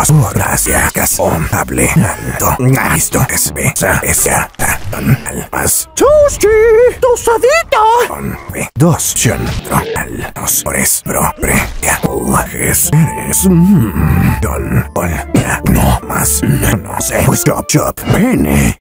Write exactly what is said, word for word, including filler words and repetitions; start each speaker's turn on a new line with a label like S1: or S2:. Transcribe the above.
S1: dos horas ya casomable alto. Esto es besa esa tan al más.
S2: ¡Sushi! ¡Tosadita!
S1: Con B dos centro al dos por es propre ya es eres don ol ya no más no sé stop chop pene